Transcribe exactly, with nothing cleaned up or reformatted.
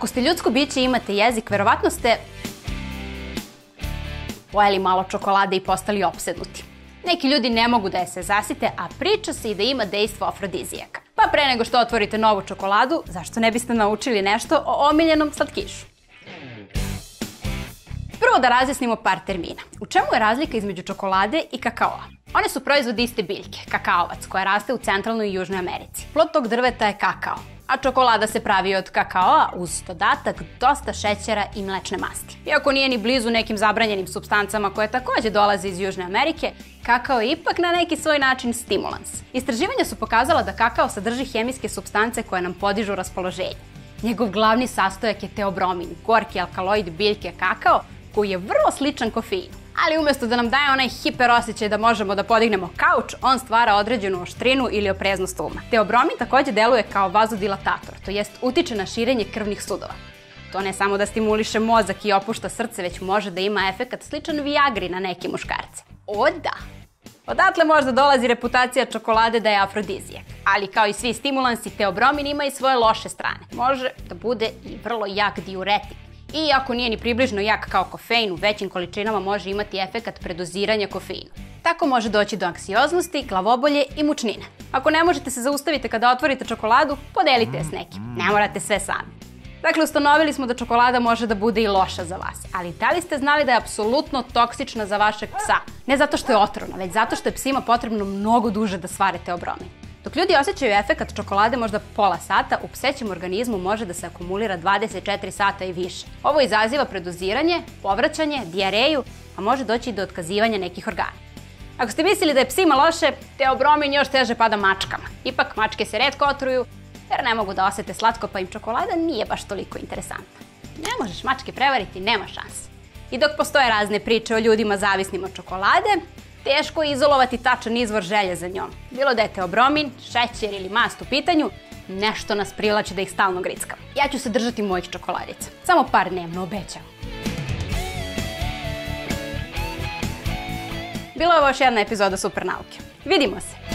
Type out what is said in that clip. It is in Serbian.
Ako ste ljudsko biće i imate jezik, verovatno ste pojeli malo čokolade i postali opsednuti. Neki ljudi ne mogu da je se zasite, a priča se i da ima dejstvo afrodizijaka. Pa pre nego što otvorite novu čokoladu, zašto ne biste naučili nešto o omiljenom slatkišu? Prvo da razjasnimo par termina. U čemu je razlika između čokolade i kakaoa? One su proizvodi iste biljke, kakaovac, koja raste u Centralnoj i Južnoj Americi. Plod tog drveta je kakao, a čokolada se pravi od kakaoa uz dodatak dosta šećera i mlečne masti. Iako nije ni blizu nekim zabranjenim supstancama koje takođe dolaze iz Južne Amerike, kakao je ipak na neki svoj način stimulans. Istraživanja su pokazala da kakao sadrži hemijske supstance koje nam podižu raspoloženje. Njegov glavni sastojak je teobromin, gorki alkaloid biljke kakao, koji je vrlo sličan kofeinu. Ali umesto da nam daje onaj hiper osjećaj da možemo da podignemo kauč, on stvara određenu oštrinu ili opreznost uma. Teobromin takođe deluje kao vazodilatator, to jest utiče na širenje krvnih sudova. To ne samo da stimuliše mozak i opušta srce, već može da ima efekat sličan Viagri na neke muškarce. O da! Odatle možda dolazi reputacija čokolade da je afrodizijak. Ali kao i svi stimulansi, teobromin ima i svoje loše strane. Može da bude i vrlo jak diuretik. I ako nije ni približno jak kao kofein, u većim količinama može imati efekat predoziranja kofeinu. Tako može doći do anksioznosti, glavobolje i mučnine. Ako ne možete se zaustaviti kada otvorite čokoladu, podelite je s nekim. Ne morate sve sami. Dakle, ustanovili smo da čokolada može da bude i loša za vas. Ali da li ste znali da je apsolutno toksična za vašeg psa? Ne zato što je otrovna, već zato što je psima potrebno mnogo duže da svare teobromin. Dok ljudi osjećaju efekat čokolade možda pola sata, u psećem organizmu može da se akumulira dvadeset četiri sata i više. Ovo izaziva predoziranje, povraćanje, dijareju, a može doći i do otkazivanja nekih organa. Ako ste mislili da je psima loše, teobromin još teže pada mačkama. Ipak, mačke se retko otruju, jer ne mogu da osete slatko, pa im čokolada nije baš toliko interesantna. Ne možeš mačke prevariti, nema šanse. I dok postoje razne priče o ljudima zavisnim od čokolade, teško je izolovati tačan izvor želje za njom. Bilo da je teobromin, šećer ili mast u pitanju, nešto nas privlači da ih stalno grickam. Ja ću se držati mojih čokoladica. Samo par dnevno, obećam. Bila je ovo još jedna epizoda Super nauke. Vidimo se!